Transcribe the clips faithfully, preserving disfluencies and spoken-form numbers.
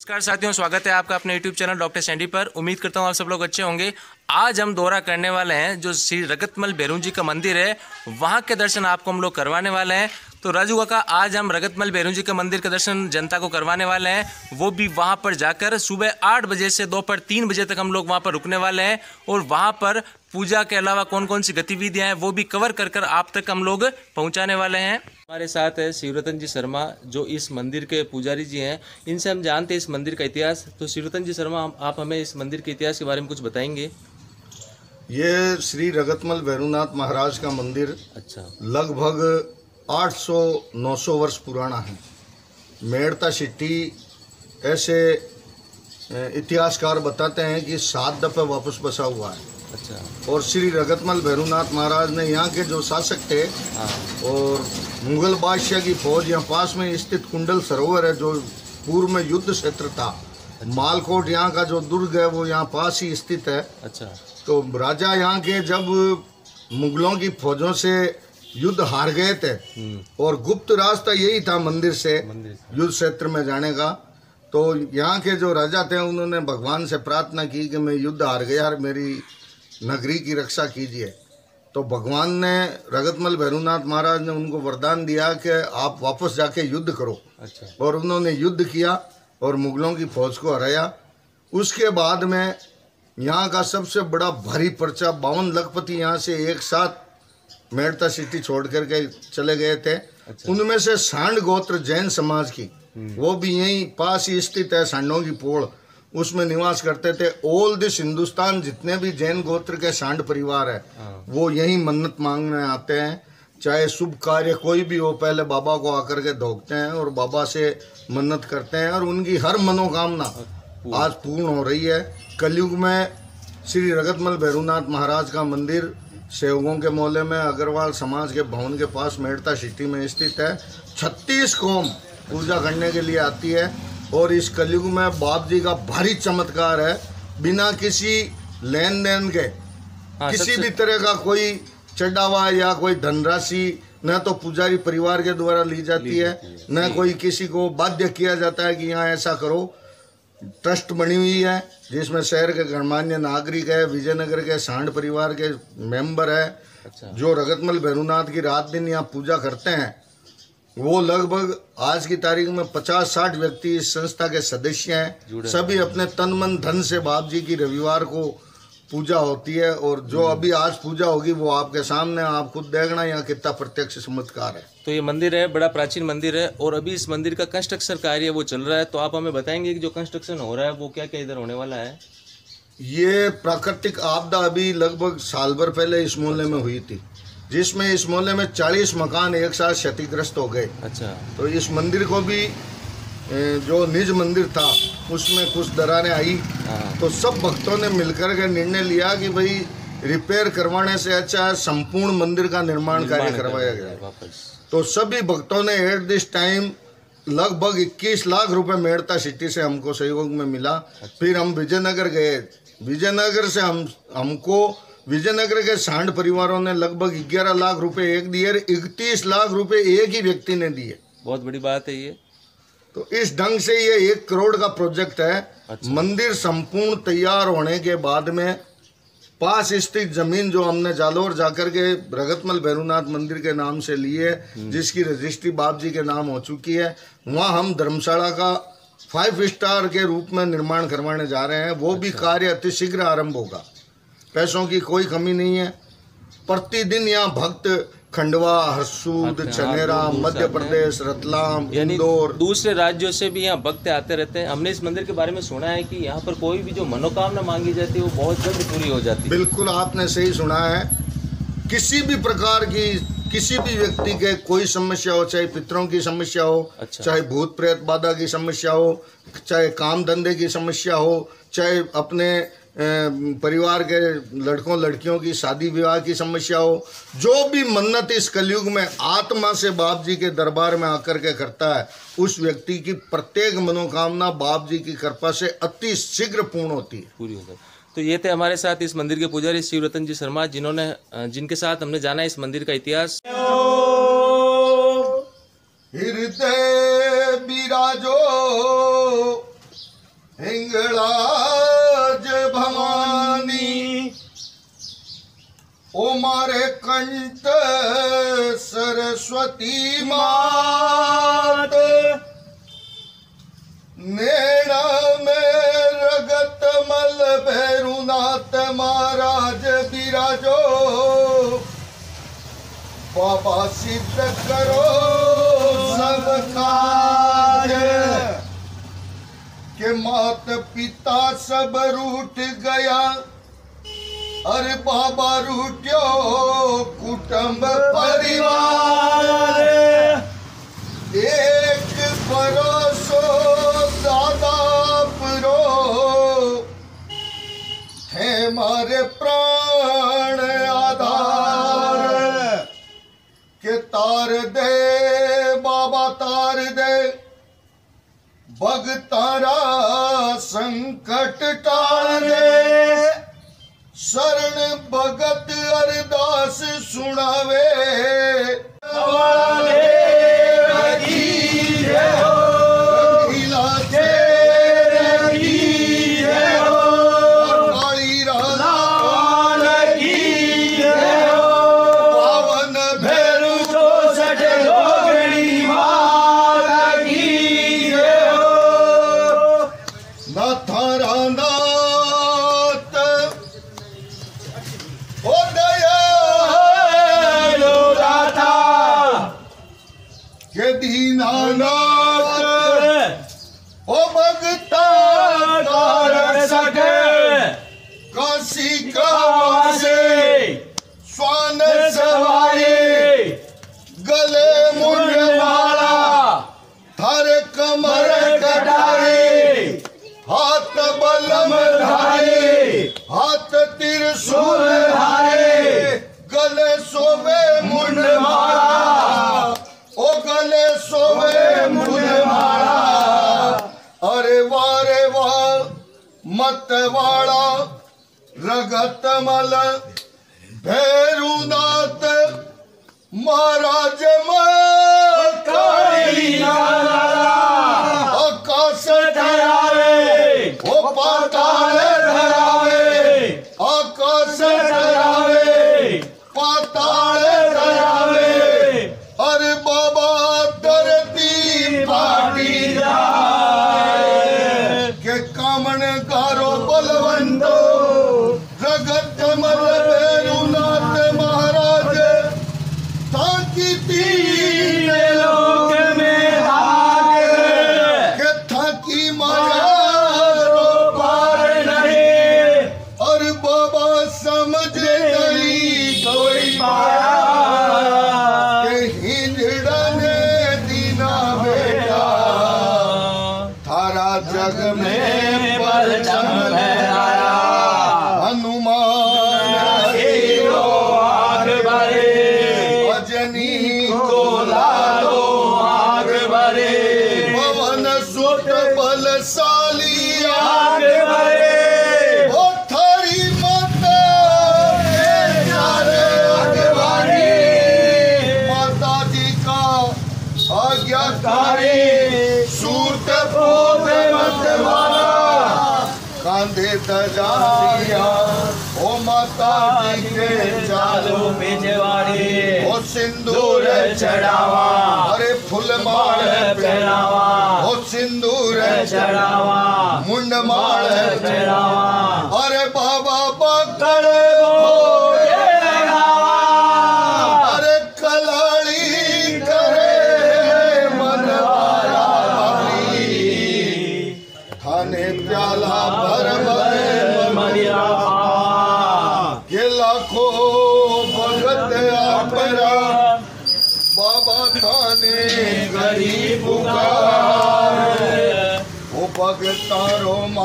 नमस्कार साथियों, स्वागत है आपका अपने यूट्यूब चैनल डॉक्टर सैंडी पर। उम्मीद करता हूँ आप सब लोग अच्छे होंगे। आज हम दौरा करने वाले हैं जो श्री रगतमल भैरू जी का मंदिर है, वहाँ के दर्शन आपको हम लोग करवाने वाले हैं। तो राजू काका, आज हम रगतमल भैरू जी के मंदिर के दर्शन जनता को करवाने वाले हैं, वो भी वहाँ पर जाकर सुबह आठ बजे से दोपहर तीन बजे तक हम लोग वहाँ पर रुकने वाले हैं और वहाँ पर पूजा के अलावा कौन कौन सी गतिविधियाँ हैं वो भी कवर कर कर आप तक हम लोग पहुँचाने वाले हैं। हमारे साथ है शिवरतन जी शर्मा जो इस मंदिर के पुजारी जी हैं, इनसे हम जानते हैं इस मंदिर का इतिहास। तो शिवरतन जी शर्मा, आप हमें इस मंदिर के इतिहास के बारे में कुछ बताएंगे? ये श्री रगतमल भैरूनाथ महाराज का मंदिर अच्छा, लगभग आठ सौ नौ सौ वर्ष पुराना है। मेड़ता सिट्टी ऐसे इतिहासकार बताते हैं कि सात दफे वापस बसा हुआ है। अच्छा। और श्री रगतमल भैरूनाथ महाराज ने यहाँ के जो शासक थे और मुगल बादशाह की फौज यहाँ पास में स्थित कुंडल सरोवर है जो पूर्व में युद्ध क्षेत्र था। अच्छा। मालकोट यहाँ का जो दुर्ग है वो यहाँ पास ही स्थित है। अच्छा। तो राजा यहाँ के जब मुगलों की फौजों से युद्ध हार गए थे और गुप्त रास्ता यही था मंदिर से युद्ध क्षेत्र में जाने का, तो यहाँ के जो राजा थे उन्होंने भगवान से प्रार्थना की कि मैं युद्ध हार गया और मेरी नगरी की रक्षा कीजिए। तो भगवान ने रगतमल भैरूनाथ महाराज ने उनको वरदान दिया कि आप वापस जाके युद्ध करो। अच्छा। और उन्होंने युद्ध किया और मुगलों की फौज को हराया। उसके बाद में यहाँ का सबसे बड़ा भारी पर्चा बावन लखपति यहाँ से एक साथ मेड़ता सिटी छोड़ करके चले गए थे। अच्छा। उनमें से सांड गोत्र जैन समाज की, वो भी यहीं पास ही स्थित है, सांडों की पोड़, उसमें निवास करते थे। ऑल दिस हिंदुस्तान जितने भी जैन गोत्र के सांड परिवार है वो यहीं मन्नत मांगने आते हैं। चाहे शुभ कार्य कोई भी हो, पहले बाबा को आकर के धोखते हैं और बाबा से मन्नत करते हैं और उनकी हर मनोकामना आज पूर्ण हो रही है। कलयुग में श्री रगतमल भैरूनाथ महाराज का मंदिर सेवकों के मोहल्ले में अग्रवाल समाज के भवन के पास मेड़ता सिटी में स्थित है। छत्तीस कौम पूजा करने के लिए आती है और इस कलयुग में बाप जी का भारी चमत्कार है। बिना किसी लेन देन के हाँ, किसी भी तरह का कोई चढ़ावा या कोई धनराशि न तो पुजारी परिवार के द्वारा ली जाती है, न कोई किसी को बाध्य किया जाता है कि यहाँ ऐसा करो। ट्रस्ट बनी हुई है जिसमें शहर के गणमान्य नागरिक है, विजयनगर के सांड परिवार के मेंबर है। अच्छा। जो रगतमल भैरूनाथ की रात दिन यहाँ पूजा करते हैं वो लगभग आज की तारीख में पचास साठ व्यक्ति इस संस्था के सदस्य हैं। सभी अपने तन मन धन से बाप जी की रविवार को पूजा होती है और जो अभी आज पूजा होगी वो आपके सामने, आप खुद देखना यहाँ कितना प्रत्यक्ष चमत्कार है। तो ये मंदिर है, बड़ा प्राचीन मंदिर है और अभी इस मंदिर का कंस्ट्रक्शन कार्य वो चल रहा है। तो आप हमें बताएंगे कि जो कंस्ट्रक्शन हो रहा है वो क्या क्या इधर होने वाला है? ये प्राकृतिक आपदा अभी लगभग साल भर पहले इस मोहल्ले में हुई थी, जिसमें इस मोहल्ले में चालीस मकान एक साथ क्षतिग्रस्त हो गए। अच्छा। तो इस मंदिर को भी जो निज मंदिर था उसमें कुछ दरारें आई, तो सब भक्तों ने मिलकर के निर्णय लिया कि भाई रिपेयर करवाने से अच्छा है संपूर्ण मंदिर का निर्माण कार्य करवाया गया। तो सभी भक्तों ने एट दिस टाइम लगभग इक्कीस लाख रुपए मेड़ता सिटी से हमको सहयोग में मिला। अच्छा। फिर हम विजयनगर गए, विजयनगर से हम हमको विजयनगर के सांड परिवारों ने लगभग ग्यारह लाख रुपए एक दिए, इकतीस लाख रुपए एक ही व्यक्ति ने दिए। बहुत बड़ी बात है ये। तो इस ढंग से ये एक करोड़ का प्रोजेक्ट है। अच्छा। मंदिर संपूर्ण तैयार होने के बाद में पास स्थित जमीन जो हमने जालोर जाकर के रगतमल भैरूनाथ मंदिर के नाम से ली है, जिसकी रजिस्ट्री बाप जी के नाम हो चुकी है, वहाँ हम धर्मशाला का फाइव स्टार के रूप में निर्माण करवाने जा रहे हैं। वो भी कार्य अति शीघ्र आरंभ होगा, पैसों की कोई कमी नहीं है। प्रतिदिन यहाँ भक्त खंडवा, हरसूद, चनेरा, मध्य प्रदेश, रतलाम, इंदौर, दूसरे राज्यों से भी यहाँ भक्त आते रहते हैं। हमने इस मंदिर के बारे में सुना है कि यहाँ पर कोई भी जो मनोकामना मांगी जाती है वो बहुत जल्द पूरी हो जाती है। बिल्कुल आपने सही सुना है। किसी भी प्रकार की किसी भी व्यक्ति के कोई समस्या हो, चाहे पितरों की समस्या हो, अच्छा। चाहे भूत प्रेत बाधा की समस्या हो, चाहे काम धंधे की समस्या हो, चाहे अपने परिवार के लड़कों लड़कियों की शादी विवाह की समस्या हो, जो भी मन्नत इस कलयुग में आत्मा से बाप जी के दरबार में आकर के करता है उस व्यक्ति की प्रत्येक मनोकामना बाप जी की कृपा से अति शीघ्र पूर्ण होती है, पूरी हो जाती है। तो ये थे हमारे साथ इस मंदिर के पुजारी शिवरतन जी शर्मा, जिन्होंने जिनके साथ हमने जाना इस मंदिर का इतिहास। हृदय बिराजो कंठ सरस्वती मात, नेड़ा में रगत मल भैरुनाथ महाराज बिराजो, बाबा सिद्ध करो सब काज, के मात पिता सब रूठ गया, अरे बाबा रूठ्यो कुटुंब परिवार, एक परोसो दादा परो, है मारे प्राण आधार, के तार दे बाबा तार दे, भगतारा संकट टाल दे, शरण भगत अरदास सुनावे, मतवाड़ा रगत मल भैरुनाथ महाराज आकाश धरावे, ओ पाताल धरावे, आकाश धरावे, पाताल धरावे, अरे बाबा धरती पाटी जाए, के कामन गारो बलवंतो रगत मल भैरुनाथ महाराज, ताकि तीन लोक में हाथ, के थाकी माया रो पार नहीं, और बाबा समझ नहीं कोई पाया, के हिंजड़ा ने दीना बेटा, थारा जग में परचम लहराया, हनुमान हीरो आग भरे, अजनी को लालो आग भरे, पवन सुत बलशाली आग भरे, ओ थारी मत प्यारे अगवानी, माता जी का आज्ञाकारी सूत पोत मतवाला, कांधे तजारिया ओ माता जी के चालो भिजवाड़ी, ओ सिंदूर चढ़ावा, अरे फूल माल पहनावा, ओ सिंदूर चढ़ावा, मुंड माल पहनावा, अरे बाबा पकड़ भोगे लगावा, अरे कलाड़ी करे मनवारा भरी, थाने प्याला भर भर मरिया, ये लाखों भगत आपरा, बाबा थाने गरीब पुकार, ओ भगतारो मा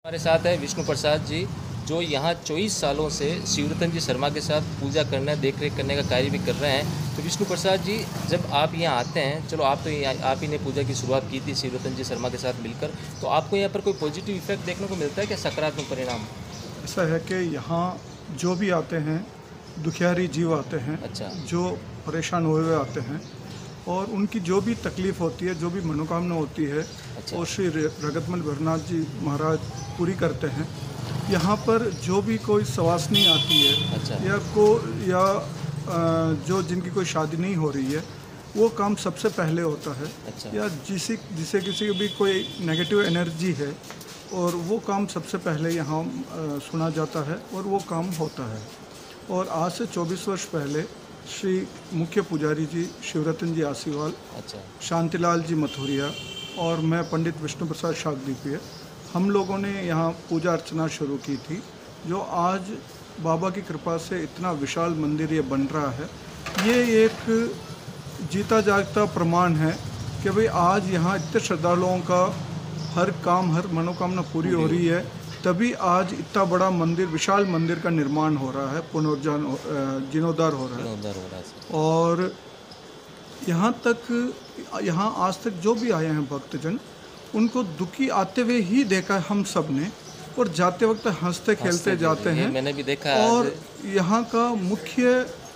हमारे साथ है विष्णु प्रसाद जी, जो यहाँ चौबीस सालों से शिवरतन जी शर्मा के साथ पूजा करना, देख रेख करने का कार्य भी कर रहे हैं। तो विष्णु प्रसाद जी, जब आप यहाँ आते हैं, चलो आप तो यहाँ आप ही ने पूजा की शुरुआत की थी शिवरतन जी शर्मा के साथ मिलकर, तो आपको यहाँ पर कोई पॉजिटिव इफेक्ट देखने को मिलता है क्या, सकारात्मक परिणाम? ऐसा है कि यहाँ जो भी आते हैं दुखियारी जीव आते हैं, अच्छा। जो परेशान हुए हुए आते हैं और उनकी जो भी तकलीफ़ होती है, जो भी मनोकामना होती है, अच्छा। वो श्री रगतमल भैरवनाथ जी महाराज पूरी करते हैं। यहाँ पर जो भी कोई सवासनी आती है, अच्छा। या को या जो जिनकी कोई शादी नहीं हो रही है, वो काम सबसे पहले होता है। अच्छा। या जिसे जिसे किसी की भी कोई नेगेटिव एनर्जी है, और वो काम सबसे पहले यहाँ सुना जाता है और वो काम होता है। और आज से चौबीस वर्ष पहले श्री मुख्य पुजारी जी शिवरतन जी आसीवाल, अच्छा। शांतिलाल जी मथुरिया और मैं पंडित विष्णु प्रसाद शाकदीपीय, हम लोगों ने यहाँ पूजा अर्चना शुरू की थी, जो आज बाबा की कृपा से इतना विशाल मंदिर ये बन रहा है। ये एक जीता जागता प्रमाण है कि भाई आज यहाँ इतने श्रद्धालुओं का हर काम, हर मनोकामना पूरी हो रही है, तभी आज इतना बड़ा मंदिर, विशाल मंदिर का निर्माण हो रहा है, पुनर्जान जीर्णोद्धार हो रहा है। और यहाँ तक, यहाँ आज तक जो भी आए हैं भक्तजन, उनको दुखी आते हुए ही देखा है हम सब ने, और जाते वक्त हंसते खेलते जाते हैं। मैंने भी देखा। और यहाँ का मुख्य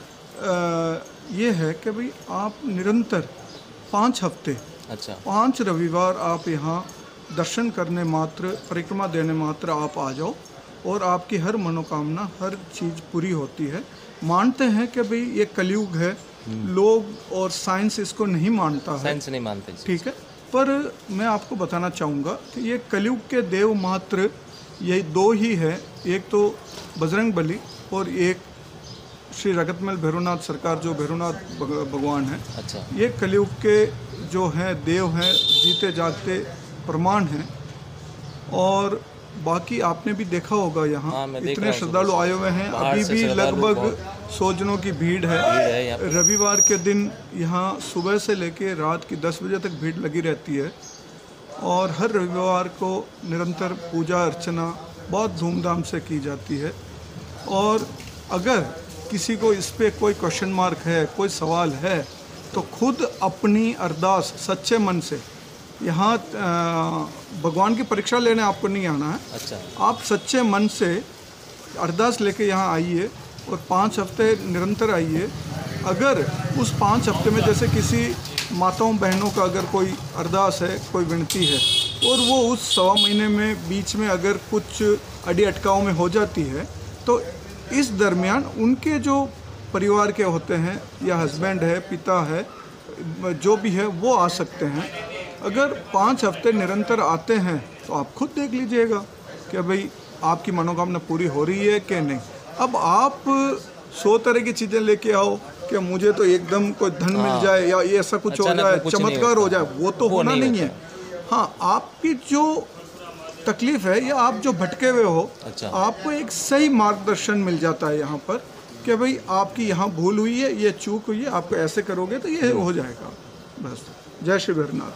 ये है कि भाई आप निरंतर पाँच हफ्ते, अच्छा, पाँच रविवार आप यहाँ दर्शन करने मात्र, परिक्रमा देने मात्र आप आ जाओ, और आपकी हर मनोकामना, हर चीज़ पूरी होती है। मानते हैं कि भाई ये कलयुग है, लोग और साइंस इसको नहीं मानता है, साइंस नहीं मानते, ठीक है, पर मैं आपको बताना चाहूँगा कि ये कलयुग के देव मात्र ये दो ही है, एक तो बजरंग बली और एक श्री रगतमल भैरवनाथ सरकार, जो भैरवनाथ भगवान है। अच्छा। ये कलयुग के जो हैं देव हैं, जीते जागते प्रमाण हैं। और बाकी आपने भी देखा होगा यहाँ हाँ, इतने श्रद्धालु आए हुए हैं, अभी भी लगभग सौ जनों की भीड़ है, है रविवार के दिन यहाँ सुबह से लेकर रात की दस बजे तक भीड़ लगी रहती है। और हर रविवार को निरंतर पूजा अर्चना बहुत धूमधाम से की जाती है। और अगर किसी को इस पे कोई क्वेश्चन मार्क है, कोई सवाल है, तो खुद अपनी अरदास सच्चे मन से, यहाँ भगवान की परीक्षा लेने आपको नहीं आना है। अच्छा। आप सच्चे मन से अरदास लेके यहाँ आइए और पाँच हफ्ते निरंतर आइए। अगर उस पाँच हफ्ते में जैसे किसी माताओं बहनों का अगर कोई अरदास है, कोई विनती है, और वो उस सवा महीने में बीच में अगर कुछ अड़ी अटकाव में हो जाती है, तो इस दरमियान उनके जो परिवार के होते हैं, या हस्बैंड है, पिता है, जो भी है, वो आ सकते हैं। अगर पाँच हफ्ते निरंतर आते हैं तो आप खुद देख लीजिएगा कि भाई आपकी मनोकामना पूरी हो रही है कि नहीं। अब आप सौ तरह की चीज़ें लेके आओ कि मुझे तो एकदम कोई धन मिल जाए या ये ऐसा कुछ हो जाए, चमत्कार हो जाए, वो तो होना नहीं है। हाँ, आपकी जो तकलीफ़ है या आप जो भटके हुए हो, अच्छा, आपको एक सही मार्गदर्शन मिल जाता है यहाँ पर कि भाई आपकी यहाँ भूल हुई है, ये चूक हुई है, आपको ऐसे करोगे तो ये हो जाएगा। बस। जय श्री भैरवनाथ।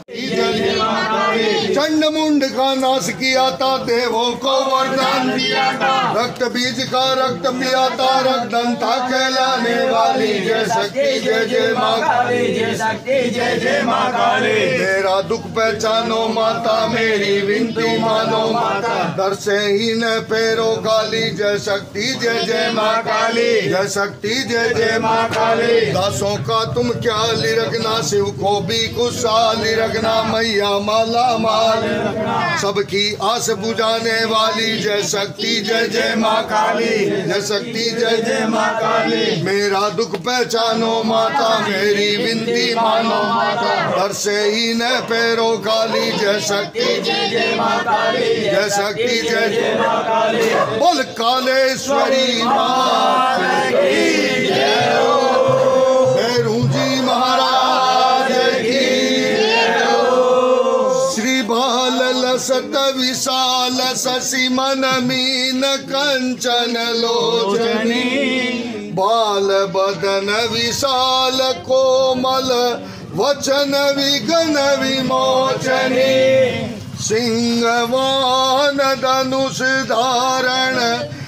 चंड मुंड का नाश किया था, देवों को वरदान दिया था, रक्त बीज का रक्त पिया था, रक्तदंता कहलाने वाली, जय शक्ति जय जय माँ काली, जय शक्ति जय जय माँ काली। मेरा दुख पहचानो माता, मेरी विनती मानो माता, दर से ही न पैरो काली, जय शक्ति जय जय माँ काली, जय शक्ति जय जय माँ काली। दासों का तुम क्या लिरखना, शिव को भी खुशहाली रखना, मैया माला माल सबकी आस बुझाने वाली, जय शक्ति जय जय माँ काली, जय शक्ति जय जय माँ काली। मेरा दुख पहचानो माता, मेरी विनती मानो माता, दर से ही न पैरो काली, जय शक्ति जय जय माँ काली, जय शक्ति जय जय माँ काली। बोल कालेश्वरी माँ की जय हो, भैरू जी महाराज की जय हो। श्री बाल लसत विशाल शशि मन मीन कंचन लोचनी, बाल बदन विशाल कोमल वचन विघ्न विमोचनी, सिंहवान धनुष धारण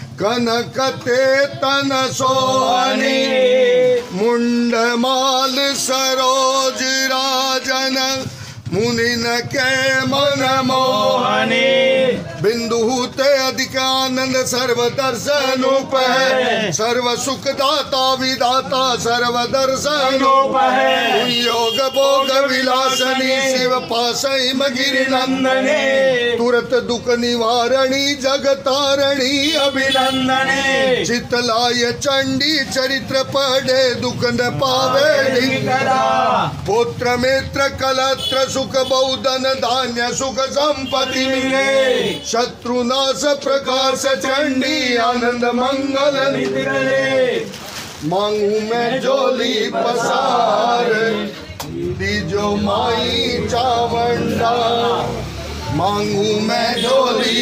कनकते तन सोहनी मुंडमाल सरोज राजन मुनिन के मन मोहनी बिंदुते अधिक आनंद सर्व दर्शन है सर्व सुख दाता विदाता सर्व दर्शन योग भोग विलासनी शिव पासई गिरि नंदनी तुरत दुख निवारणी जगतारणी अभिनंदनी चितलाय चंडी चरित्र पढ़े दुख न पावे पुत्र मित्र कलत्र सुख बहुधन धान्य सुख संपत्ति मिले शत्रुनाश प्रकाश चंडी आनंद मंगल निधि मांगू मैं जोली पसार दीजो माई चावंडा मांगू मैं जोली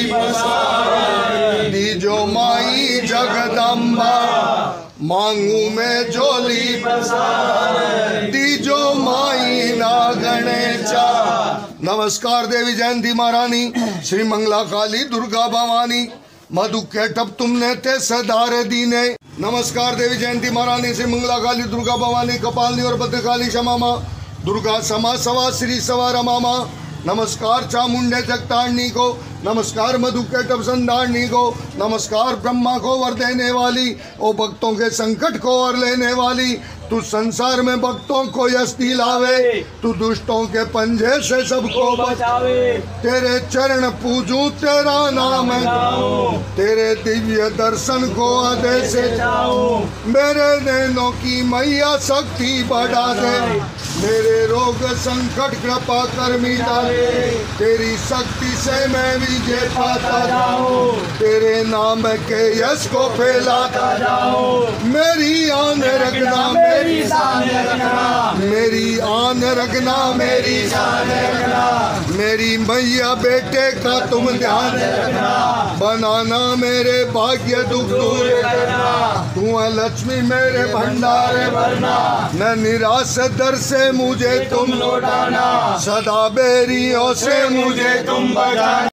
पसार दीजो माई जगदम्बा मांगू मैं जोली पसार दीजो माई नागणेचा। नमस्कार देवी जयंती महारानी श्री मंगला काली दुर्गा भवानी मधु के टप तुमने ते सदारे दीने। नमस्कार देवी जयंती महारानी श्री मंगला काली दुर्गा भवानी कपालनी और भद्रकाली क्षमा माँ दुर्गा समा सवा श्री सवा रमा माँ। नमस्कार चामुंडे जगतारणी को नमस्कार मधु के टप संधारणी को नमस्कार ब्रह्मा को वर देने वाली और भक्तों के संकट को और लेने वाली तू संसार में भक्तों को यश दिलावे तू दुष्टों के पंजे से सबको बचावे तेरे चरण पूजूं तेरा नाम तेरे दिव्य दर्शन को आदेश मेरे नैनों की मैया शक्ति बढ़ा दे मेरे रोग संकट कृपा कर मिटा दे तेरी शक्ति से मैं विजय पाता जाऊं तेरे नाम के यश को फैलाता जाऊं मेरी आन रखना मेरी शान रखना मेरी आन रखना मेरी शान रखना मेरी मैया बेटे का तुम ध्यान रखना बनाना मेरे भाग्य दुख दूर करना तू लक्ष्मी मेरे भंडारे भरना न निराश दर से मुझे तुम लौटाना सदा बेरियों से मुझे तुम बचाना।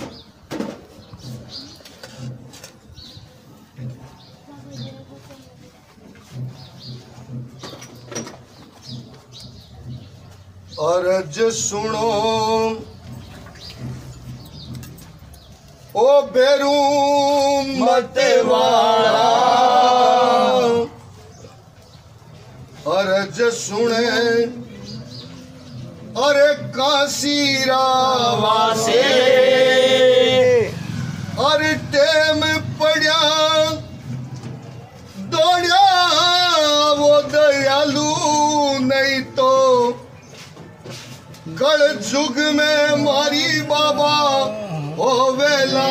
अर्ज सुनो ओ बेरू मतवाड़ा अर्ज सुने अरे काशीरा वासे अरे टेम पड़ा दौड़ा वो दयालु नहीं तो गढ़ जुग में मारी बाबा ओ वेला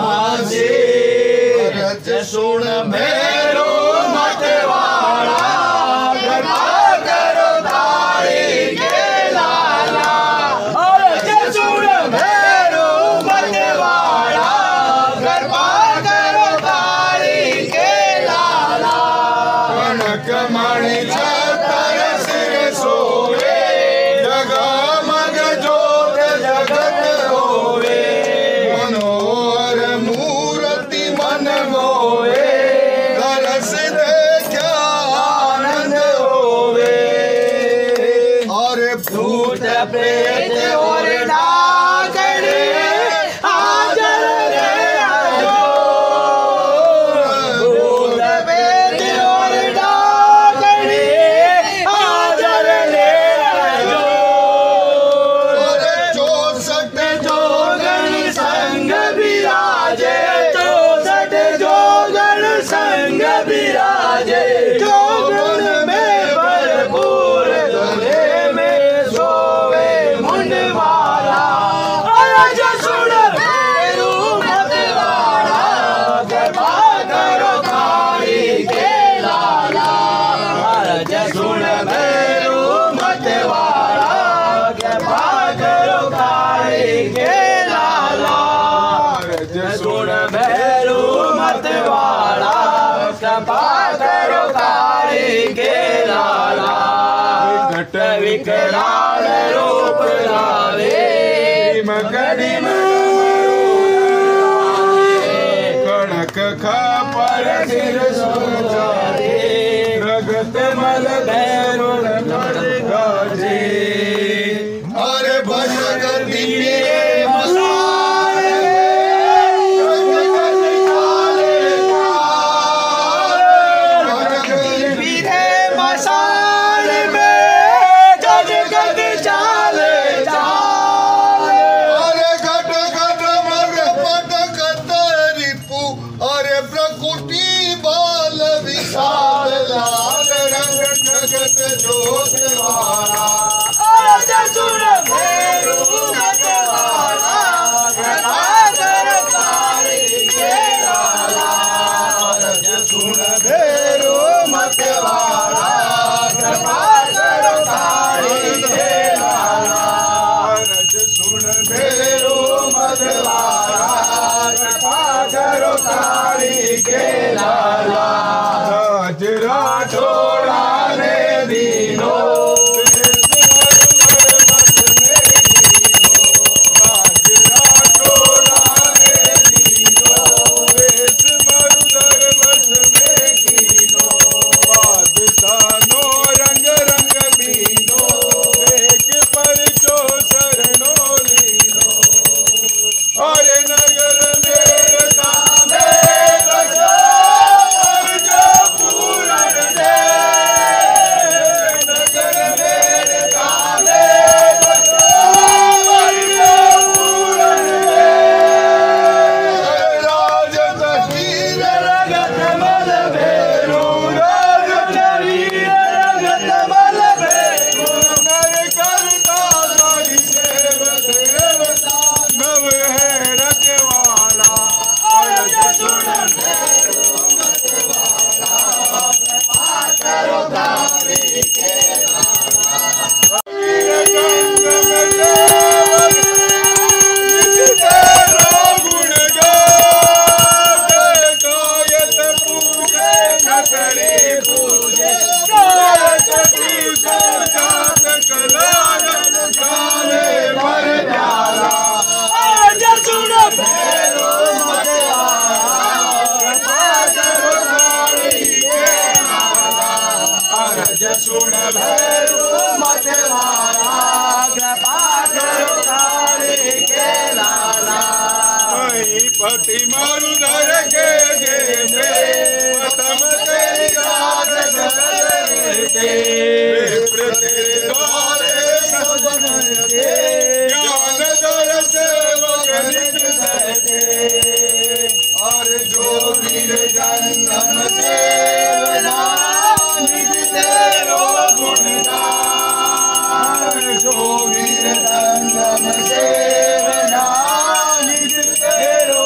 रज सुन मेरो मतवाड़ा कृपा करो तारी के लाला रज सुन मेरो मतवाड़ा कृपा करो तारी के लाला कनक मणि छतर सिर सोए कड़ी कणक खापर सिर सोचारे रगत मल भैरो गाजे अरे भजन दिए सुन भैरो मतवारा कृपा करो काली के लाला पति मरुधर के गेंदे प्रथम तेरी रात सजते प्रति द्वारे सजन के ज्ञान दर सेवक नित सहते और जो वीर जन्म सेवना वीर संगम सेवना निज तेरो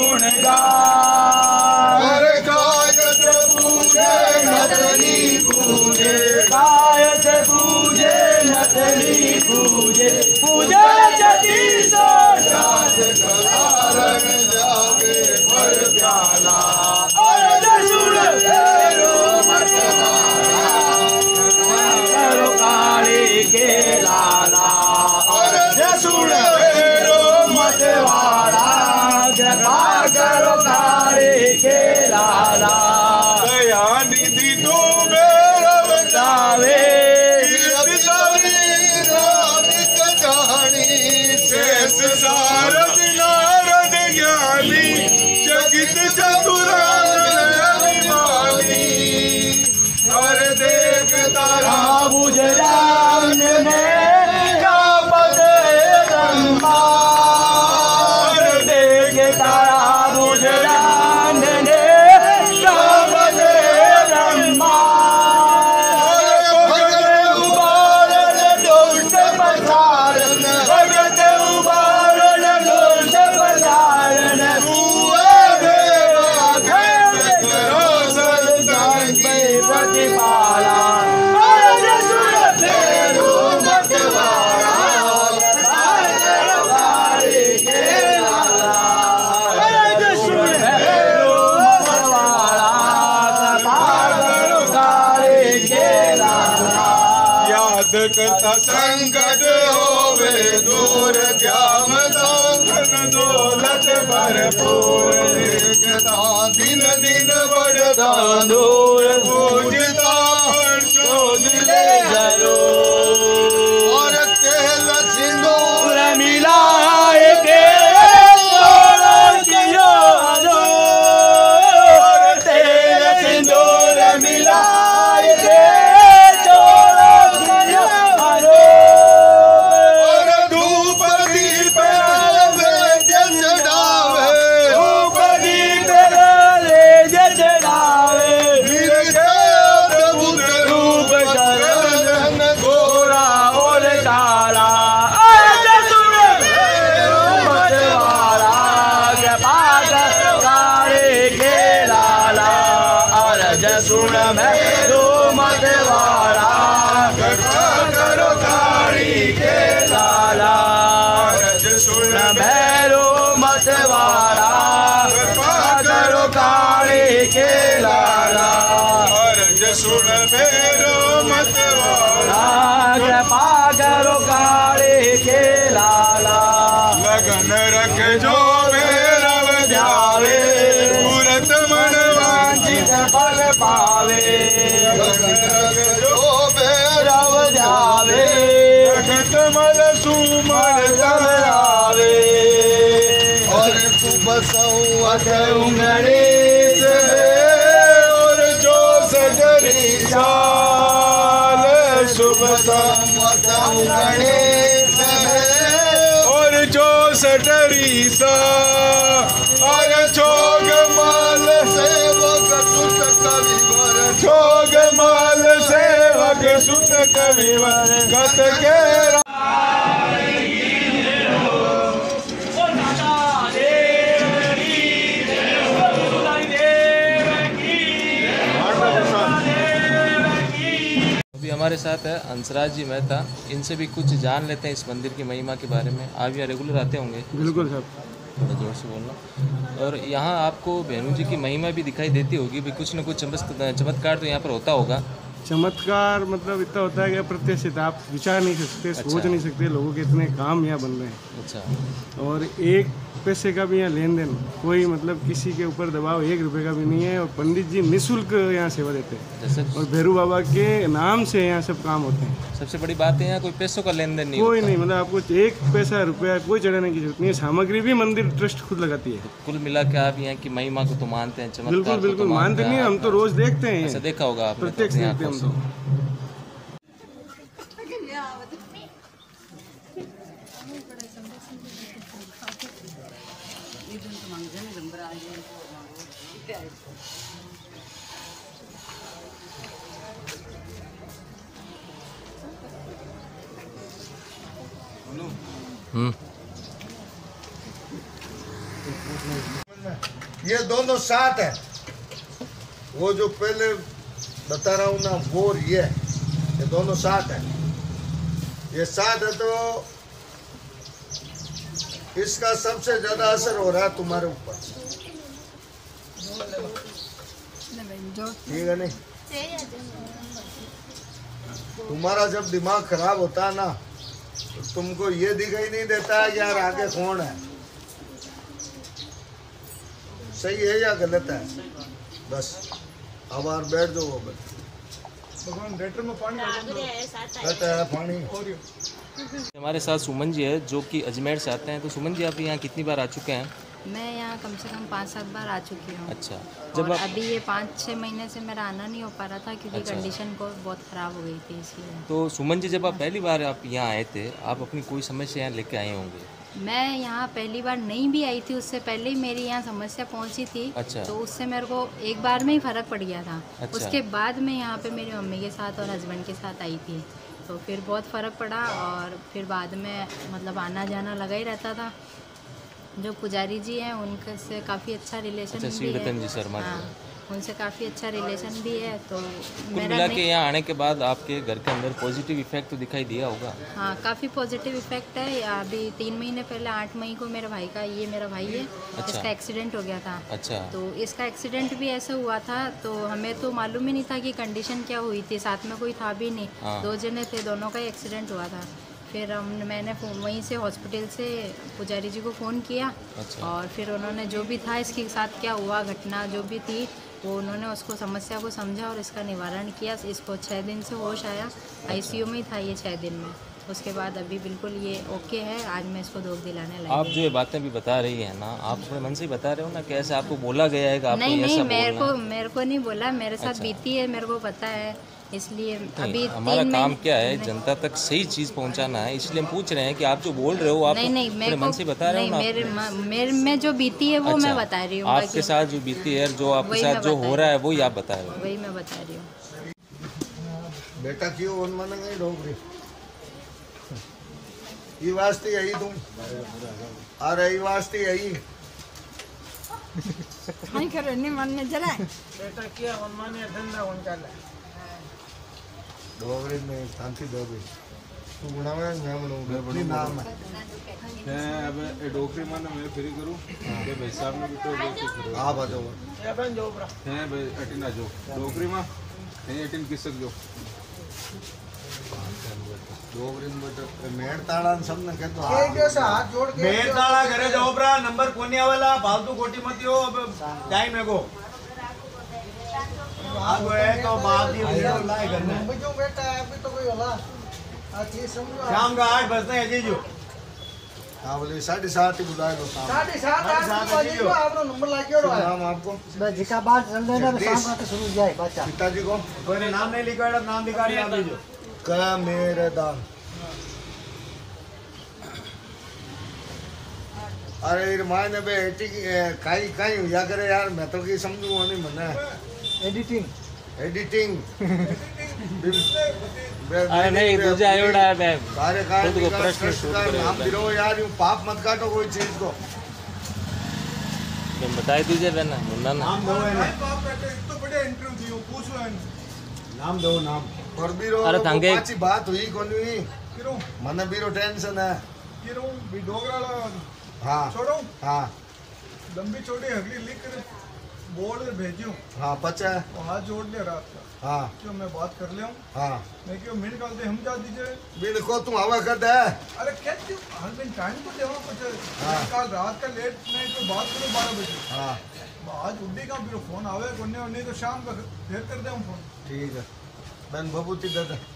गुणगान गायत पूजे नतनी पूजे गायत पूजे नतनी पूजे पूजे जति सो जात कलारन जावे पर प्याला और दसुर तेरो मतवारा करो काली के लाला और सुन भैरो मतवारा कृपा करो काली के लाला दया निधि तू मेरो बचावे शेष सारद नारद ज्ञानी जगित चतुरानन हर देख तारा बुझरान में कापद रंबा हर देख तारा बुझरान ने कापद रंबा भगत उबारन दुष्ट पसारन भगत उबारन दुष्ट पसारन हुए देवा खेल करो संतान पे प्रतिपाला करता संकट होवे दूर क्या मदा दौलत भरपूर देखता दिन दिन बढ़ता दूर पूजता ले जरूर और तेल सिंदूर मिलाए के तोड़ किया जोर तेल सिंदूर मिलाए के तोड़ किया जोर और धूप दीप जल चढ़ावे धूप दीप ले जलावे फिर के प्रभु रूप चरण गोरा और काला आज सुन मतवाला के पास काले के लाला आज सुन मैं रो मतवाला करो काली के लाला आज सुन मैं रो मतवाला करो काली के लाला सुन मेरो मतवाला कृपा करो काले के लाला लगन रख जो भैरव जावे पूरत मन वांछित फल पावे लगन रख जो भैरव जावे रखत मल सुमन तब आवे और सुबह संवत गणेश और जो सजरी साल शुभ संवत गणेश और जो सटरी सा और जोग माल सेवक सुत कविवर जोग माल सेवक सुत कविवर गत के अभी हमारे साथ है हंसराज जी मेहता, इनसे भी कुछ जान लेते हैं इस मंदिर की महिमा के बारे में। आप यहाँ रेगुलर आते होंगे? बिल्कुल साहब। थोड़ा जोर से बोलना। और यहाँ आपको भेनू जी की महिमा भी दिखाई देती होगी भी, कुछ न कुछ चमत्कार चमत्कार तो यहाँ पर होता होगा। चमत्कार मतलब इतना होता है कि प्रत्याशित आप विचार नहीं सकते, सोच नहीं सकते लोगों के इतने काम यहाँ बन रहे हैं। अच्छा। और एक पैसे का भी यहाँ लेन देन कोई मतलब किसी के ऊपर दबाव एक रुपए का भी नहीं है। और पंडित जी निःशुल्क यहाँ सेवा देते हैं जैसे और भैरू बाबा के नाम से यहाँ सब काम होते हैं। सबसे बड़ी बात है यहाँ कोई पैसों का लेन देन नहीं कोई होता। नहीं, मतलब आपको एक पैसा रुपया कोई चढ़ाने की जरूरत नहीं है। सामग्री भी मंदिर ट्रस्ट खुद लगाती है। कुल मिला के आप यहाँ की महिमा को तो मानते हैं, चमत्कार बिल्कुल को तो बिल्कुल मानते नहीं, हम तो रोज देखते हैं। ऐसा देखा होगा आपने तो प्रत्यक्ष अपनी देखते हैं आंखों हम से। तो। हम्म। ये दोनों साथ है। वो जो पहले बता रहा हूँ ना वो और ये ये दोनों साथ है। ये साथ है तो इसका सबसे ज्यादा असर हो रहा है तुम्हारे ऊपर। ठीक है नहीं? तुम्हारा जब दिमाग खराब होता है ना तो तुमको ये दिखाई नहीं देता है कि यार आगे कौन है, सही है या गलत है। बस अब यार बैठ जाओ। वो भगवान लेटर में पानी है पानी। हमारे साथ सुमन जी है जो कि अजमेर से आते हैं। तो सुमन जी आप यहाँ कितनी बार आ चुके हैं? मैं यहाँ कम से कम पाँच सात बार आ चुकी हूँ। अच्छा। जब जब और आप अभी ये पाँच छः महीने से मेरा आना नहीं हो पा रहा था क्योंकि अच्छा। कंडीशन को बहुत ख़राब हो गई थी इसलिए। तो सुमन जी जब आप पहली बार आप यहाँ आए थे, आप अपनी कोई समस्या यहाँ लेके आए होंगे? मैं यहाँ पहली बार नहीं भी आई थी, उससे पहले ही मेरी यहाँ समस्या पहुँची थी। अच्छा। तो उससे मेरे को एक बार में ही फ़र्क पड़ गया था। अच्छा। उसके बाद मैं यहाँ पे मेरी मम्मी के साथ और हस्बैंड के साथ आई थी, तो फिर बहुत फ़र्क पड़ा और फिर बाद में मतलब आना जाना लगा ही रहता था। जो पुजारी जी हैं उनके से काफ़ी अच्छा रिलेशन अच्छा, भी श्री है। रतन जी शर्मा जी। हाँ, उनसे काफ़ी अच्छा रिलेशन भी है। तो कुल मेरा मिला नहीं- के यहाँ आने के बाद आपके घर के अंदर पॉजिटिव इफेक्ट तो दिखाई दिया होगा। हाँ, काफ़ी पॉजिटिव इफेक्ट है। अभी तीन महीने पहले आठ मई को मेरे भाई का, ये मेरा भाई है, अच्छा। इसका एक्सीडेंट हो गया था। अच्छा। तो इसका एक्सीडेंट भी ऐसा हुआ था तो हमें तो मालूम ही नहीं था कि कंडीशन क्या हुई थी। साथ में कोई था भी नहीं, हाँ। दो जने थे, दोनों का ही एक्सीडेंट हुआ था। फिर हम मैंने फ़ो- वहीं से हॉस्पिटल से पुजारी जी को फ़ोन किया। अच्छा। और फिर उन्होंने जो भी था इसके साथ क्या हुआ घटना जो भी थी वो उन्होंने उसको समस्या को समझा और इसका निवारण किया। इसको छः दिन से होश आया, आईसीयू में ही था ये छः दिन में। उसके बाद अभी बिल्कुल ये ओके है। आज मैं इसको धूप दिलाने लगी। आप जो ये बातें भी बता रही हैं ना, आप अपने मन से ही बता रहे हो ना कि ऐसे आपको बोला गया है कि आपको नहीं ये नहीं सब मेरे बोलना को है? मेरे को नहीं बोला, मेरे साथ अच्छा। बीती है, मेरे को पता है, इसलिए नहीं, अभी हमारा तीन काम महीने- क्या है, नहीं- जनता तक सही चीज़ पहुंचाना है, इसलिए हम पूछ रहे हैं कि आप जो बोल रहे हो आप नहीं नहीं अपने मेरे मन को से बता रहे नहीं, हो ना। मेरे म- मेरे में जो बीती है वो अच्छा, मैं बता रही हूँ। आपके बाकी साथ जो बीती है, जो आपके वही साथ मैं जो बता हो रही रहा है वही आप बता रहे हो। वही मैं बता रही हूँ। बेटा क्यों वन मन गई डोगरी ये वास्ते आई तुम अरे ये वास्ते आई नहीं करो नहीं मन में जरा डोगरी में शांति डोगरी तू बनावे मैं बनाऊंगा अपनी नाम है मैं अब ये डोकरी माने मैं फ्री करूं के भाई साहब ने भी तो लेके करो आप आ जाओ है भाई अटिन आ जाओ डोकरी में नहीं अटिन किसक जो डोगरी में बेटा मेड़ ताड़ा सब ने कहतो हाथ जोड़ के मेर ताला घरे जाओ ब्रा नंबर कोनी आवेला फालतू गोटी मत हो अब टाइम है को अब है तो बात ही वीडियो लाए घर में जो बेटा है अभी तो कोई होला आज ये समझो शाम का आठ बजते हैं जी जो हाँ बोले साढ़े सात ही बुलाए लो शाम साढ़े सात आठ बजे को आपनो नंबर लागियो शुभ रहा नाम आपको बस जिका बात चल रहा है शाम का तो शुरू जाए बच्चा पिताजी को कोई ने नाम नहीं लिखा है नाम लिखा दिया आप जो क मेरे दान अरे ये मायने बे एटी काई काई या करे यार मैं तो की समझू नहीं मने एडिटिंग एडिटिंग अरे नहीं मुझे आयोडा है मैं सारे काय खुद को प्रश्न शोध कर रहे नाम हो। दिलो यार यूं पाप मत काटो कोई चीज को तुम बता दीजिए बहना मुन्ना ना। नाम दो है तो बड़े इंटरव्यू दियो पूछ लो नाम दो नाम और बीरो अरे थांगे- पाची बात हुई कोनी हुई किरो मने बीरो टेंशन है किरो भी डोगरा हाँ छोड़ो हाँ लंबी चौड़ी हगली लिख कर बोल कर भेजियो हाँ पचा और हाथ जोड़ ले रात का हाँ क्यों मैं बात कर ले हाँ मैं क्यों मिनट काल दे हम जा दीजिए बिल को तुम हवा कर दे अरे क्या क्यों हर दिन टाइम तो देवा कुछ हाँ। कल रात का लेट नाइट को बात करो बारह बजे हाँ आज उड्डी का फिर फोन आवे कोने नहीं तो शाम का फिर कर दे हम फोन ठीक है बहन भभूति दे दे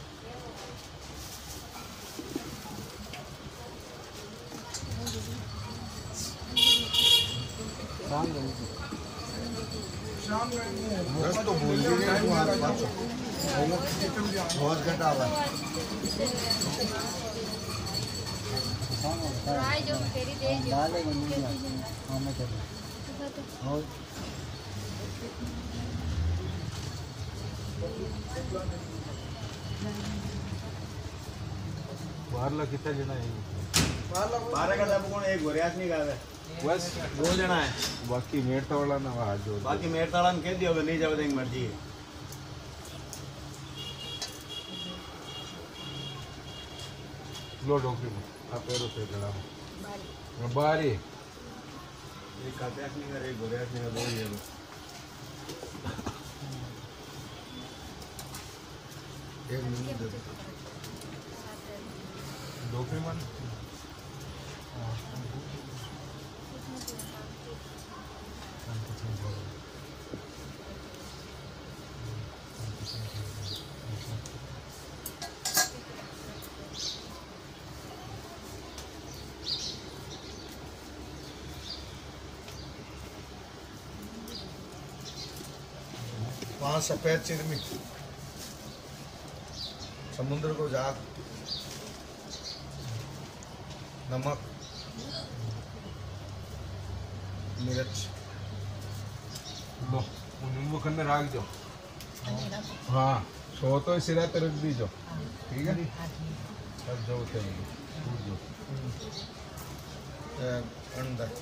शाम का बस तो बोल दी नहीं तू आज बात बहुत घटा हुआ है बाहर ला कितना जना है बारह का दब कौन एक गोरियास नहीं गावे बस दो जना है बाकी मेरता वाला ना वहाँ जो बाकी मेरे ताला ने कह दिया अगर नहीं जाओ तो मर्जी है लो डोकरी में आप पैरों से लड़ा बारी एक कात्यास नहीं कर एक गोरियास नहीं कर दो ही है बस। एक मिनट दे दे डोकरी में वहाँ सफेद चिरमी समुद्र को जाग नमक मिर्च लो निम्बू खन्ने राख दो हाँ सो तो सिरा पे रख दीजो ठीक है अब जाओ चलो दूर जाओ अ, अंडा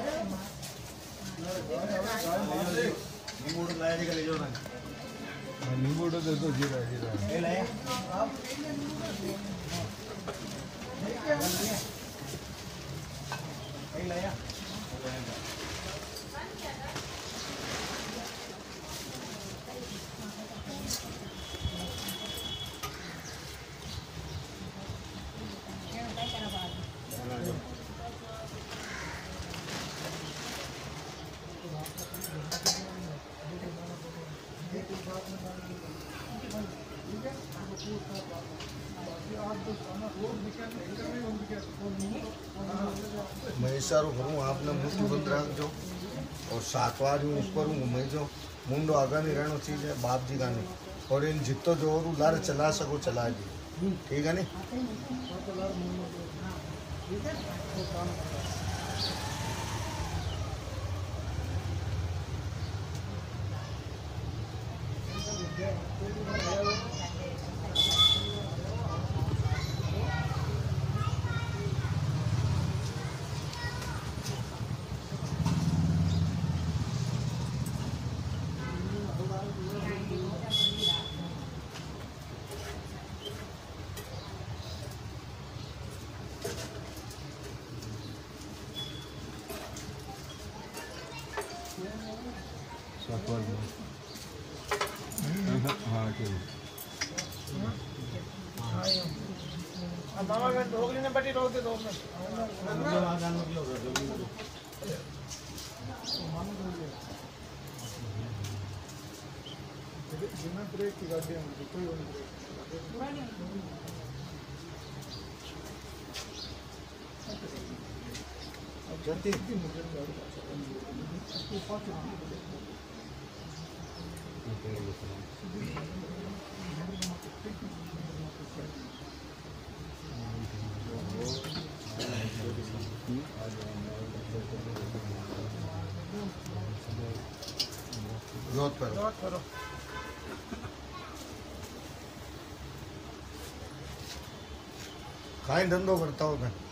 नहीं मूड लाया जी का ले जाओ ना नींबू दे दो जीरा जीरा मैं इशारो करूँ आपने मुट्ठी बंद रख जो और सातवां आदमी उस पर घूमे जो मुंडो आगा नहीं रहना चाहिए बाप जी का नहीं और इन जितो जो और लार चला सको चला दी ठीक है नहीं। हाँ ठीक मामा का ढोकली ने बटी रोक दे दो में बिना ब्रेक की गाड़ी है कोई अब जल्दी मुझे जोत पर करो काई धंधो करता हो मैं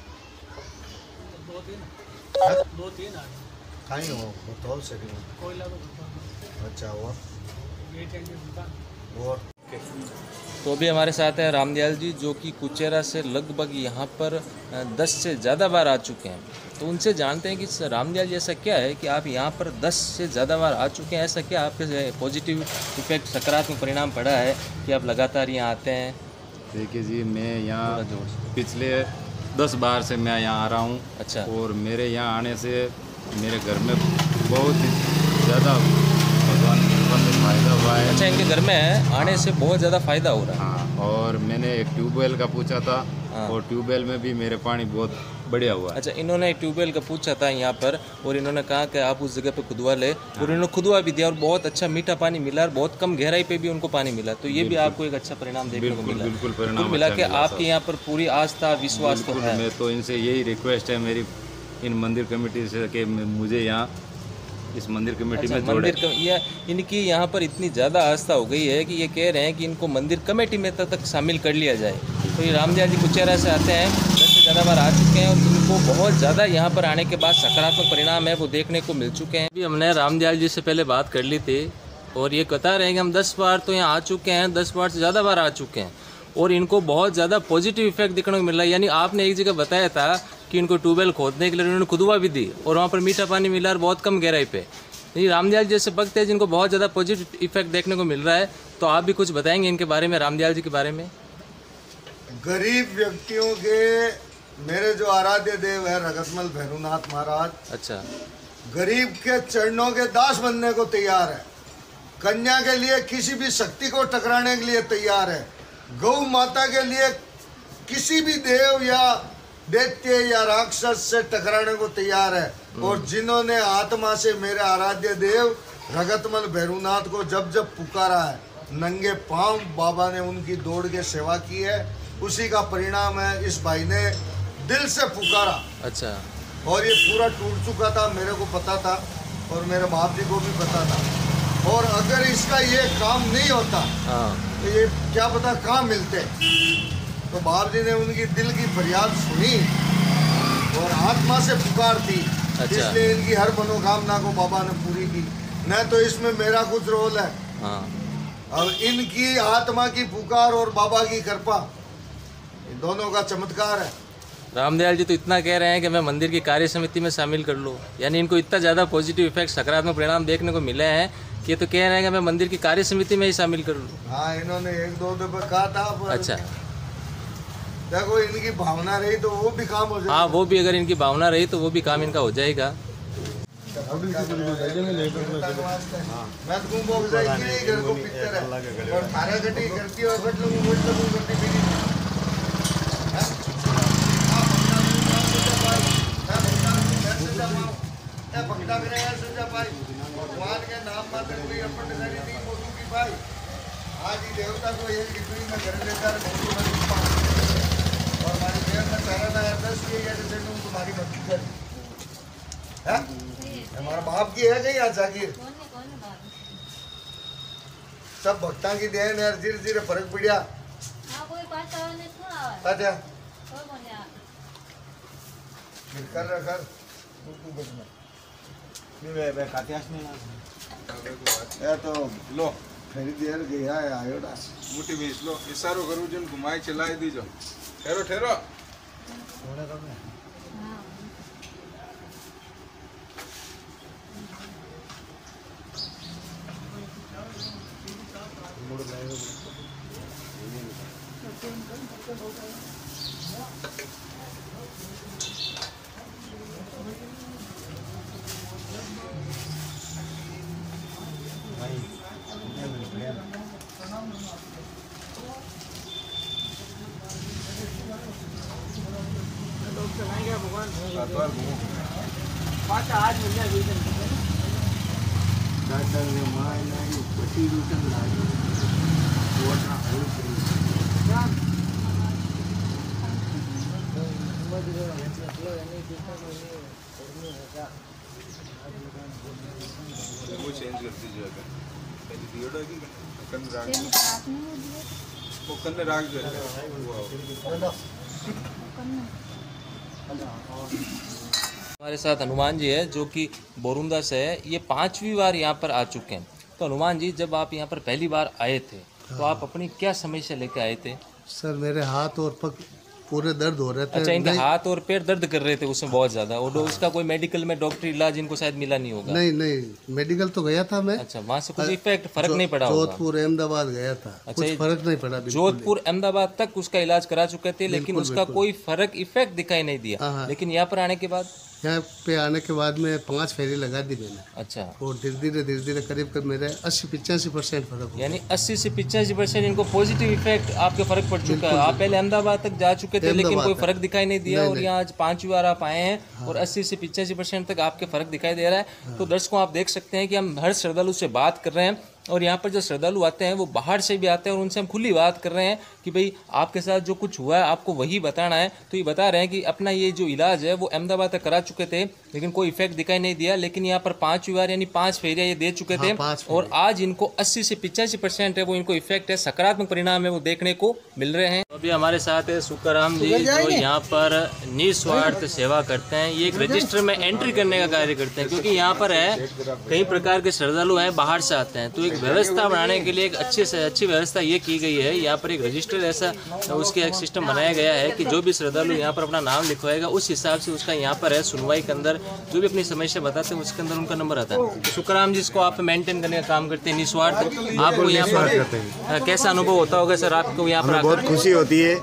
दो तीन दो तीन आ काई हो बताओ सही कोयला तो अच्छा और ये चाहिए दुकान और तो अभी हमारे साथ हैं रामदयाल जी जो कि कुचेरा से लगभग यहाँ पर दस से ज़्यादा बार आ चुके हैं। तो उनसे जानते हैं कि रामदयाल जी ऐसा क्या है कि आप यहाँ पर दस से ज़्यादा बार आ चुके हैं, ऐसा क्या आपके पॉजिटिव इफेक्ट सकारात्मक परिणाम पड़ा है कि आप लगातार यहाँ आते हैं? देखिए जी, मैं यहाँ पिछले दस बार से मैं यहाँ आ रहा हूँ। अच्छा। और मेरे यहाँ आने से मेरे घर में बहुत ही ज़्यादा भगवान से फायदा हुआ है। अच्छा, इनके घर में आने से बहुत ज़्यादा फायदा हो रहा है। हाँ, और मैंने एक ट्यूबवेल का पूछा था। हाँ। और ट्यूबवेल में भी मेरे पानी बहुत बढ़िया हुआ। अच्छा, इन्होंने ट्यूबवेल का पूछा था यहाँ पर और इन्होंने कहा कि आप उस जगह पे खुदवा ले। हाँ। और इन्होंने खुदवा भी दिया और बहुत अच्छा मीठा पानी मिला और बहुत कम गहराई पे भी उनको पानी मिला। तो ये भी आपको एक अच्छा परिणाम देखने को मिला। बिल्कुल परिणाम मिला कि आपके यहाँ पर पूरी आस्था विश्वास तो है। मैं तो इनसे यही रिक्वेस्ट है मेरी इन मंदिर कमेटी से कि मुझे यहाँ इस मंदिर कमेटी अच्छा, में मंदिर कम, या इनकी यहाँ पर इतनी ज़्यादा आस्था हो गई है कि ये कह रहे हैं कि इनको मंदिर कमेटी में तक, तक शामिल कर लिया जाए। तो ये रामदयाल जी कुचेरा से आते हैं, दस से ज़्यादा बार आ चुके हैं और इनको बहुत ज़्यादा यहाँ पर आने के बाद सकारात्मक परिणाम है वो देखने को मिल चुके हैं। अभी हमने रामदयाल जी से पहले बात कर ली थी और ये बता रहे हैं कि हम दस बार तो यहाँ आ चुके हैं, दस बार से ज़्यादा बार आ चुके हैं और इनको बहुत ज़्यादा पॉजिटिव इफेक्ट देखने को मिल रहा है। यानी आपने एक जगह बताया था कि इनको ट्यूबवेल खोदने के लिए उन्होंने खुदवा भी दी और वहाँ पर मीठा पानी मिला और बहुत कम गहराई पे। ये रामदयाल जैसे भक्त है जिनको बहुत ज़्यादा पॉजिटिव इफेक्ट देखने को मिल रहा है। तो आप भी कुछ बताएंगे इनके बारे में, रामदयाल जी के बारे में? गरीब व्यक्तियों के मेरे जो आराध्य देव है रगतमल भैरवनाथ महाराज। अच्छा। गरीब के चरणों के दास बनने को तैयार है, कन्या के लिए किसी भी शक्ति को टकराने के लिए तैयार है, गौ माता के लिए किसी भी देव या दैत्य या राक्षस से टकराने को तैयार है। और जिन्होंने आत्मा से मेरे आराध्य देव रगतमल भैरवनाथ को जब जब पुकारा है, नंगे पांव बाबा ने उनकी दौड़ के सेवा की है, उसी का परिणाम है। इस भाई ने दिल से पुकारा। अच्छा। और ये पूरा टूट चुका था, मेरे को पता था और मेरे बाप जी को भी पता था। और अगर इसका ये काम नहीं होता तो ये क्या पता कहाँ मिलते। तो बाप जी ने उनकी दिल की फरियाद सुनी और आत्मा से पुकार थी। अच्छा। इसलिए इनकी हर मनोकामना को बाबा ने पूरी की। न तो इसमें मेरा कुछ रोल है, हाँ। अब इनकी आत्मा की पुकार और बाबा की कृपा, इन दोनों का चमत्कार है। रामदयाल जी तो इतना कह रहे हैं कि मैं मंदिर की कार्य समिति में शामिल कर लूँ, यानी इनको इतना ज़्यादा पॉजिटिव इफेक्ट, सकारात्मक परिणाम देखने को मिले हैं कि ये तो कह रहे हैं कि मैं मंदिर की कार्य समिति में ही शामिल कर लूँ। हाँ, इन्होंने एक दो दफे कहा था पर अच्छा, देखो इनकी भावना रही तो वो भी काम हो जाएगा। हाँ, वो भी अगर इनकी भावना रही तो वो भी काम इनका हो जाएगा। मैं तुम बोल रहा कि नहीं घर को पिक्चर है और थारा गटी करती और बट लोग बोल लोग करती भी नहीं है। हां भक्ता करे यार सजा भाई भगवान के नाम मात्र कोई अपन करी नहीं मोटू की भाई। आज ही देवता को ये डिग्री में घर लेकर मोटू में और हमारी देव में सारा ना दस ये या जैसे तुम तुम्हारी मदद कर है। हमारा बाप की है कहीं आज जागीर सब भक्ता की देन यार धीरे धीरे फर्क पड़ा। अच्छा कर रहा कर ये तो लो खरी देर गया है आयो डास मोटी भैंस लो, इशारो करूँ जन घुमाई चलाई दीजो। ठहरो ठहरो वो चेंज कर दीजिए अगर पहले दियो डा की कन राग वो कन राग जो है हमारे साथ हनुमान जी है जो कि बोरुंदा से है। ये पांचवी बार यहाँ पर आ चुके हैं। तो हनुमान जी, जब आप यहाँ पर पहली बार आए थे तो आप अपनी क्या समस्या लेके आए थे? सर मेरे हाथ और पग पूरे दर्द हो रहे थे। अच्छा, इनके हाथ और पैर दर्द कर रहे थे उसमें बहुत ज्यादा, और हाँ। उसका कोई मेडिकल में डॉक्टर इलाज इनको शायद मिला नहीं होगा। नहीं नहीं, मेडिकल तो गया था मैं। अच्छा, वहाँ से कुछ इफेक्ट फर्क नहीं पड़ा? जोधपुर अहमदाबाद गया था। अच्छा, कुछ फर्क नहीं पड़ा। जोधपुर अहमदाबाद तक उसका इलाज करा चुके थे लेकिन उसका कोई फर्क इफेक्ट दिखाई नहीं दिया। लेकिन यहाँ पर आने के बाद, यहाँ पे आने के बाद में पांच फेरी लगा दी मैंने। अच्छा, और धीरे धीरे धीरे धीरे करीब करीब मेरे अस्सी पिचासी परसेंट फर्क, यानी अस्सी से पिचासी परसेंट इनको पॉजिटिव इफेक्ट आपके फर्क पड़ चुका है। आप पहले अहमदाबाद तक जा चुके थे लेकिन कोई फर्क दिखाई नहीं दिया, और यहाँ आज पांचवी बार आप आए हैं और अस्सी से पिचासी परसेंट तक आपके फर्क दिखाई दे रहा है। तो दर्शकों, आप देख सकते हैं कि हम हर श्रद्धालु से बात कर रहे हैं और यहाँ पर जो श्रद्धालु आते हैं वो बाहर से भी आते हैं और उनसे हम खुली बात कर रहे हैं कि भाई आपके साथ जो कुछ हुआ है आपको वही बताना है। तो ये बता रहे हैं कि अपना ये जो इलाज है वो अहमदाबाद तक करा चुके थे लेकिन कोई इफेक्ट दिखाई नहीं दिया, लेकिन यहाँ पर पांचवी बार यानी पांच फेरियाँ ये दे चुके थे और आज इनको अस्सी से पिचासी परसेंट है वो इनको इफेक्ट है, सकारात्मक परिणाम है वो देखने को मिल रहे हैं। अभी हमारे साथ है सुखराम जी जो यहाँ पर निस्वार्थ सेवा करते हैं। ये एक रजिस्टर में एंट्री करने का कार्य करते हैं क्योंकि यहाँ पर है कई प्रकार के श्रद्धालु हैं बाहर से आते हैं। तो एक व्यवस्था बनाने के लिए एक अच्छी से अच्छी व्यवस्था ये की गई है। यहाँ पर एक रजिस्टर ऐसा उसके एक सिस्टम बनाया गया है कि जो भी श्रद्धालु यहाँ पर अपना नाम लिखवाएगा उस हिसाब से उसका यहाँ पर है सुनवाई के अंदर जो भी अपनी समस्या बताते हैं उसके अंदर उनका नंबर आता है। तो शुक्राम जी इसको आप मेंटेन करने का काम करते हैं निस्वार्थ। आपको यहाँ पर कैसा अनुभव होता होगा सर? आपको यहाँ पर बहुत खुशी होती है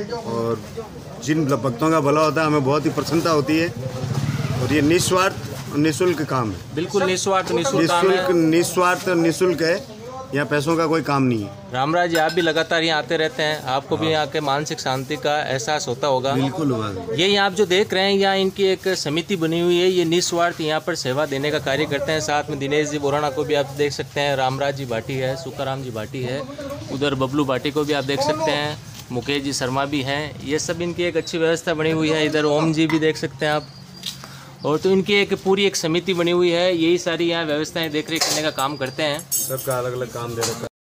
और जिन भक्तों का भला होता है हमें बहुत ही प्रसन्नता होती है और ये निस्वार्थ निःशुल्क काम है। बिल्कुल निस्वार्थ निःशुल्क निस्वार्थ निःशुल्क है, यहाँ पैसों का कोई काम नहीं है। रामराज जी, आप भी लगातार यहाँ आते रहते हैं, आपको भी यहाँ के मानसिक शांति का एहसास होता होगा? बिल्कुल होगा। ये यहाँ आप जो देख रहे हैं यहाँ इनकी एक समिति बनी हुई है, ये निस्वार्थ यहाँ पर सेवा देने का कार्य करते हैं। साथ में दिनेश जी बोराना को भी आप देख सकते हैं, रामराज जी भाटी है, सुखाराम जी भाटी है, उधर बबलू भाटी को भी आप देख सकते हैं, मुकेश जी शर्मा भी हैं। ये सब इनकी एक अच्छी व्यवस्था बनी हुई है। इधर ओम जी भी देख सकते हैं आप, और तो इनकी एक पूरी एक समिति बनी हुई है, यही सारी यहाँ व्यवस्थाएं देख रेख करने का काम करते हैं। सबका अलग अलग काम दे रखा है।